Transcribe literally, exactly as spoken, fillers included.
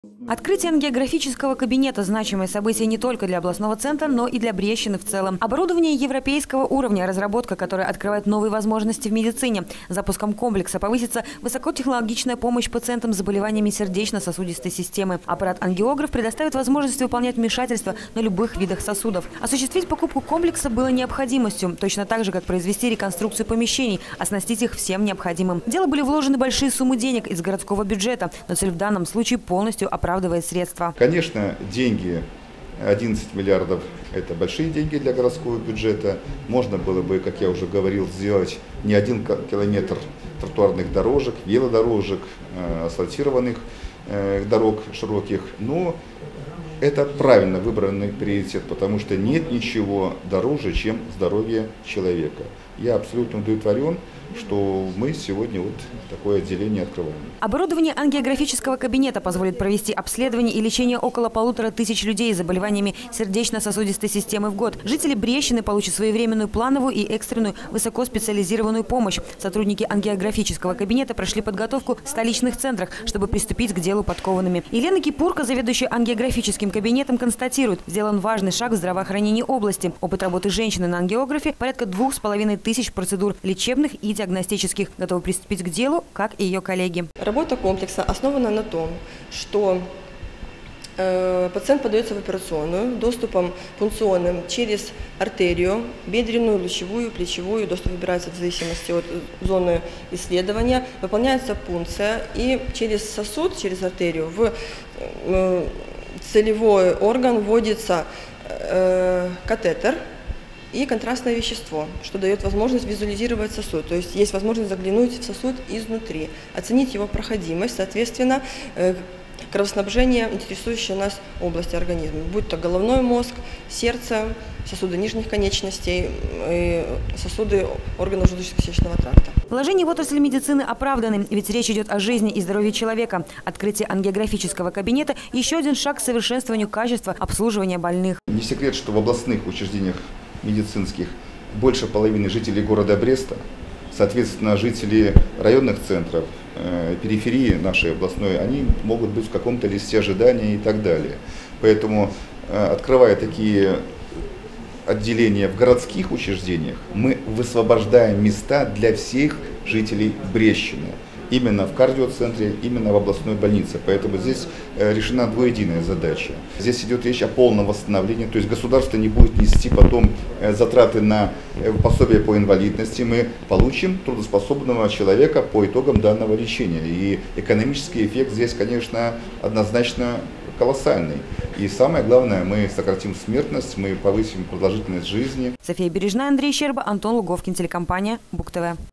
Открытие ангиографического кабинета – значимое событие не только для областного центра, но и для Брещины в целом. Оборудование европейского уровня, разработка, которая открывает новые возможности в медицине. Запуском комплекса повысится высокотехнологичная помощь пациентам с заболеваниями сердечно-сосудистой системы. Аппарат-ангиограф предоставит возможность выполнять вмешательства на любых видах сосудов. Осуществить покупку комплекса было необходимостью, точно так же, как произвести реконструкцию помещений, оснастить их всем необходимым. В дело были вложены большие суммы денег из городского бюджета, но цель в данном случае полностью оправдывает средства. Конечно, деньги, одиннадцать миллиардов – это большие деньги для городского бюджета. Можно было бы, как я уже говорил, сделать не один километр тротуарных дорожек, велодорожек, асфальтированных дорог широких. Но это правильно выбранный приоритет, потому что нет ничего дороже, чем здоровье человека. Я абсолютно удовлетворен, что мы сегодня вот такое отделение открываем. Оборудование ангиографического кабинета позволит провести обследование и лечение около полутора тысяч людей с заболеваниями сердечно-сосудистой системы в год. Жители Брещины получат своевременную плановую и экстренную высокоспециализированную помощь. Сотрудники ангиографического кабинета прошли подготовку в столичных центрах, чтобы приступить к делу подкованными. Елена Кипурка, заведующая ангиографическим кабинетом, констатирует, сделан важный шаг в здравоохранении области. Опыт работы женщины на ангиографе – порядка двух с половиной тысяч процедур лечебных и диагностических. Готовы приступить к делу, как и ее коллеги. Работа комплекса основана на том, что э, пациент подается в операционную доступом пункционным через артерию, бедренную, лучевую, плечевую. Доступ выбирается в зависимости от зоны исследования. Выполняется пункция и через сосуд, через артерию в э, целевой орган вводится э, катетер и контрастное вещество, что дает возможность визуализировать сосуд. То есть есть возможность заглянуть в сосуд изнутри, оценить его проходимость, соответственно, кровоснабжение интересующей нас области организма, будь то головной мозг, сердце, сосуды нижних конечностей, сосуды органов желудочно-кишечного тракта. Вложения в отрасль медицины оправданы, ведь речь идет о жизни и здоровье человека. Открытие ангиографического кабинета – еще один шаг к совершенствованию качества обслуживания больных. Не секрет, что в областных учреждениях медицинских больше половины жителей города Бреста, соответственно, жители районных центров, э, периферии нашей областной, они могут быть в каком-то листе ожидания и так далее. Поэтому, э, открывая такие отделения в городских учреждениях, мы высвобождаем места для всех жителей Брещины. Именно в кардиоцентре, именно в областной больнице. Поэтому здесь решена двуединая задача. Здесь идет речь о полном восстановлении, то есть государство не будет нести потом затраты на пособие по инвалидности. Мы получим трудоспособного человека по итогам данного лечения. И экономический эффект здесь, конечно, однозначно колоссальный. И самое главное, мы сократим смертность, мы повысим продолжительность жизни. София Бережная, Андрей Щерба, Антон Луговкин, телекомпания БугТV.